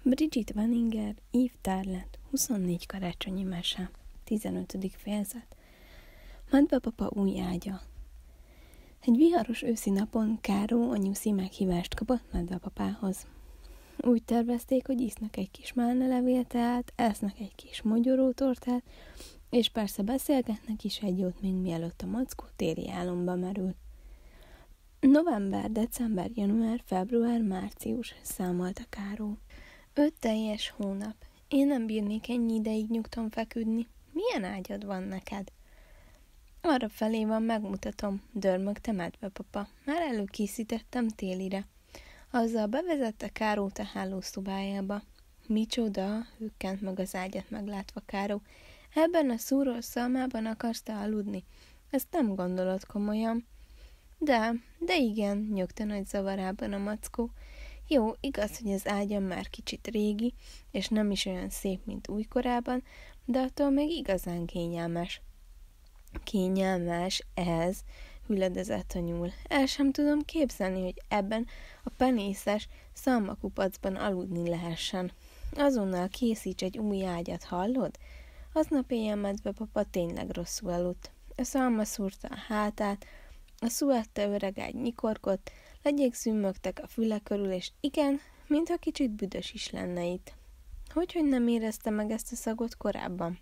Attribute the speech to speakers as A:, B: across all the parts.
A: Bridget Wenninger, Eve Tarlant, 24 karácsonyi mese, 15. fejezet. Medvepapa új ágya. Egy viharos őszi napon Káró anyuszi meghívást kapott medvepapához. Úgy tervezték, hogy isznak egy kis málnalevélteát, esznek egy kis mogyorótortát, és persze beszélgetnek is egy jót, még mielőtt a mackó téli álomba merül. November, december, január, február, március, számolta Káró. 5 teljes hónap. Én nem bírnék ennyi ideig nyugton feküdni. Milyen ágyad van neked? Arra felé van, megmutatom, dörmögte medvepapa. Már előkészítettem télire. Azzal bevezette Kárót a hálószobájába. Micsoda, hükkent meg az ágyat meglátva Káró. Ebben a szúrós szalmában akarsz te aludni? Ezt nem gondolod komolyan. De igen, nyögte nagy zavarában a mackó. Jó, igaz, hogy az ágyam már kicsit régi, és nem is olyan szép, mint újkorában, de attól még igazán kényelmes. Kényelmes ez, hüledezett a nyúl. El sem tudom képzelni, hogy ebben a penészes szalmakupacban aludni lehessen. Azonnal készíts egy új ágyat, hallod? Aznap éjjel medvepapa tényleg rosszul aludt. A szalma szúrta a hátát, a szuette öreg ágy nyikorgott, legyék zümmögtek a füle körül, és igen, mintha kicsit büdös is lenne itt. Hogy nem érezte meg ezt a szagot korábban?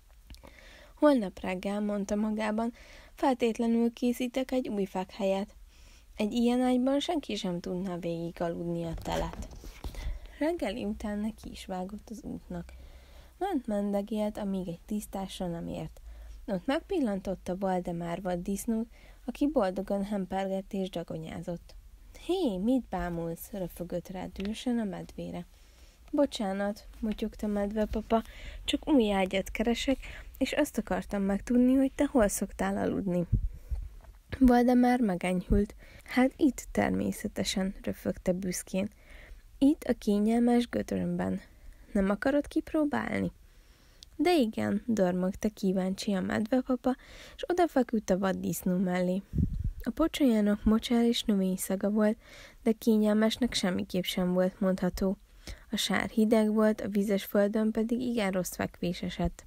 A: Holnap reggel, mondta magában, feltétlenül készítek egy új fekhelyet. Egy ilyen ágyban senki sem tudna végig aludni a telet. Reggeli után neki is vágott az útnak. Ment-mendegélt, amíg egy tisztásra nem ért. Ott megpillantotta Valdemár vaddisznót, aki boldogan hempergett és dagonyázott. Hé, mit bámulsz? Röfögött rá dühösen a medvére. Bocsánat, motyogta medvepapa, csak új ágyat keresek, és azt akartam megtudni, hogy te hol szoktál aludni. Valdemár megenyhült. Hát itt természetesen, röfögte büszkén. Itt a kényelmes gödrömben. Nem akarod kipróbálni? De igen, dormogta kíváncsi a medvepapa, és odafeküdt a vaddisznó mellé. A pocsolyának mocsár és növényszaga volt, de kényelmesnek semmiképp sem volt mondható. A sár hideg volt, a vizes földön pedig igen rossz fekvés esett.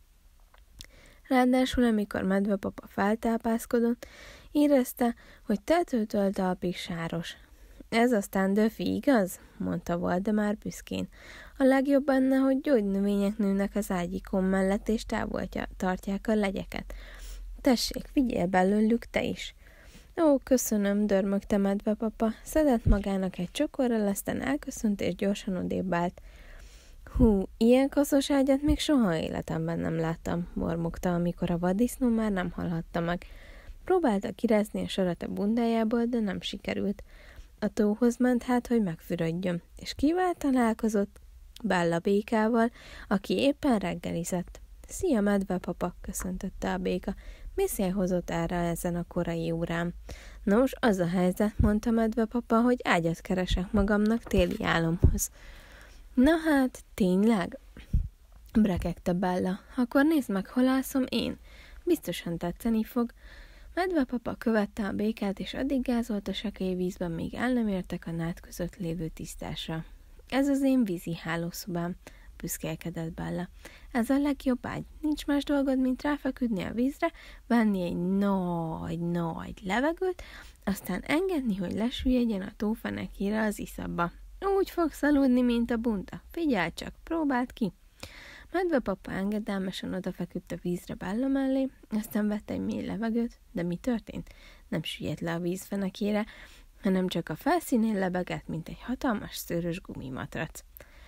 A: Ráadásul, amikor medvepapa feltápászkodott, érezte, hogy tetőtől talpig sáros. Ez aztán Döfi, igaz? Mondta Valdemár büszkén. A legjobb benne, hogy gyógynövények nőnek az ágyikon mellett, és távol tartják a legyeket. Tessék, vigyél belőlük te is. Ó, köszönöm, dörmögte medvepapa. Szedett magának egy csokorral, aztán elköszönt, és gyorsan odébb állt. Hú, ilyen koszos ágyat még soha életemben nem láttam, mormogta, amikor a vaddisznó már nem hallhatta meg. Próbálta kirázni a sarat a bundájából, de nem sikerült. A tóhoz ment hát, hogy megfürödjön, és kivel találkozott? Bella békával, aki éppen reggelizett. Szia, medvepapa, köszöntötte a béka. Mi szél hozott erre ezen a korai órán? Nos, az a helyzet, mondta medvepapa, hogy ágyat keresek magamnak téli álomhoz. Na hát, tényleg? Brekegte Bella. Akkor nézd meg, hol alszom én. Biztosan tetszeni fog. Medvepapa követte a békát, és addig gázolt a sekély vízben, míg el nem értek a nád között lévő tisztásra. Ez az én vízi hálószobám, büszkélkedett Bella. Ez a legjobb ágy. Nincs más dolgod, mint ráfeküdni a vízre, venni egy nagy levegőt, aztán engedni, hogy lesüllyedjen a tófenekére az iszabba. Úgy fogsz aludni, mint a bunta. Figyelj csak, próbáld ki. Medvepapa engedelmesen odafeküdt a vízre Bella mellé, aztán vett egy mély levegőt, de mi történt? Nem süllyedt le a vízfenekére, hanem csak a felszínén lebegett, mint egy hatalmas szőrös gumimatrac.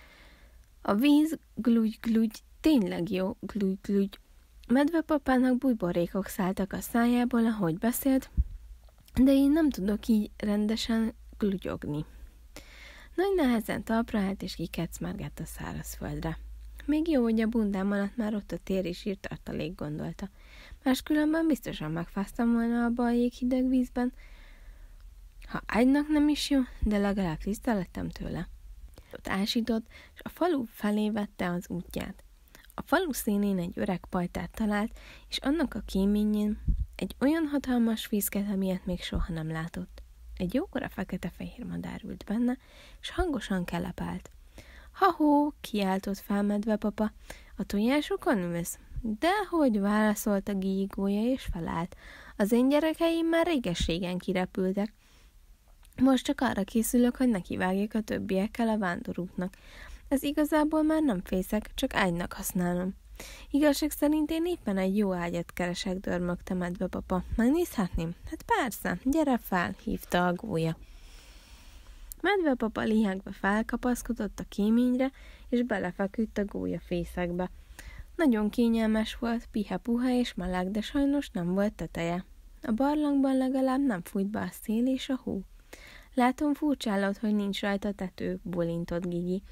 A: A víz glúgy, tényleg jó, glúgy. Medvepapának bújborékok szálltak a szájából, ahogy beszélt, de én nem tudok így rendesen glúgyogni. Nagy nehezen talpra állt, és kikecmergett a szárazföldre. Még jó, hogy a bundám alatt már ott a tér és írtartalék, gondolta. Máskülönben biztosan megfáztam volna abba a jéghideg vízben. Ha ágynak nem is jó, de legalább tiszta lettem tőle. Ott ásított, és a falu felé vette az útját. A falu színén egy öreg pajtát talált, és annak a kéményén egy olyan hatalmas fészket, amilyet még soha nem látott. Egy jókora fekete-fehér madár ült benne, és hangosan kelepált. Ha-hó, kiáltott fel Medvepapa, a tojásokon ülsz? Dehogy, válaszolta Gigi gólya, és felállt. Az én gyerekeim már réges-régen kirepültek. Most csak arra készülök, hogy nekivágjak a többiekkel a vándorútnak. Ez igazából már nem fészek, csak ágynak használom. Igazság szerint én éppen egy jó ágyat keresek, dörmögte Medvepapa. Megnézhetném? Hát persze, gyere fel, hívta a gólya. Medvepapa lihegve felkapaszkodott a kéményre, és belefeküdt a gólyafészekbe. Nagyon kényelmes volt, pihe-puha és meleg, de sajnos nem volt teteje. A barlangban legalább nem fújt be a szél és a hó. Látom, furcsálod, hogy nincs rajta tető, bólintott Gigi.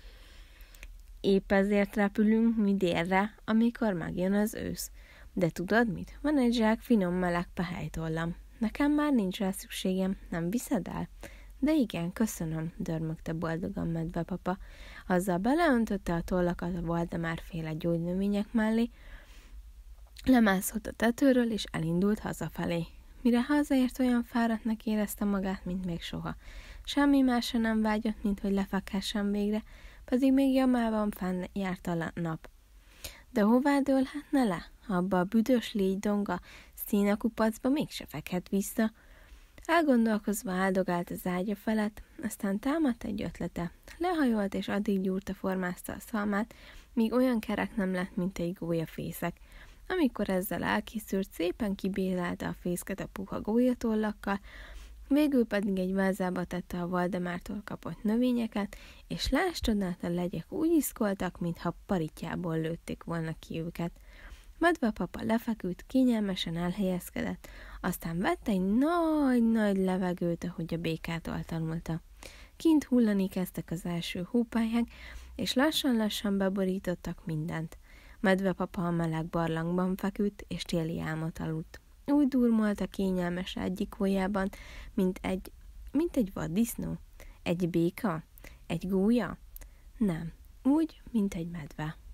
A: Épp ezért repülünk mi délre, amikor megjön az ősz. De tudod mit? Van egy zsák finom meleg pehelytollam. Nekem már nincs rá szükségem, nem viszed el? De igen, köszönöm, dörmögte boldogan Medvepapa. Azzal beleöntötte a tollakat a Valdemár-féle gyógynövények mellé, lemászott a tetőről, és elindult hazafelé. Mire hazaért, olyan fáradtnak érezte magát, mint még soha. Semmi másra nem vágyott, mint hogy lefekhessen végre, pedig még jamában fenn járt a nap. De hová dőlhetne le? Abba a büdös légydonga színakupacba mégse fekhet vissza. Elgondolkozva áldogált az ágya felett, aztán támadt egy ötlete. Lehajolt és addig gyúrta formázta a szalmát, míg olyan kerek nem lett, mint egy gólyafészek. Amikor ezzel elkészült, szépen kibélálta a fészket a puha gólyatollakkal, végül pedig egy vázába tette a Valdemártól kapott növényeket, és lásd csodát, a legyek úgy iszkoltak, mintha paritjából lőtték volna ki őket. Medvepapa lefeküdt, kényelmesen elhelyezkedett, aztán vett egy nagy-nagy levegőt, ahogy a békától tanulta. Kint hullani kezdtek az első hópályák, és lassan-lassan beborítottak mindent. Medvepapa a meleg barlangban feküdt, és téli álmot aludt. Úgy durmolt a kényelmes ágyikójában, mint egy vaddisznó. Egy béka? Egy gólya? Nem, úgy, mint egy medve.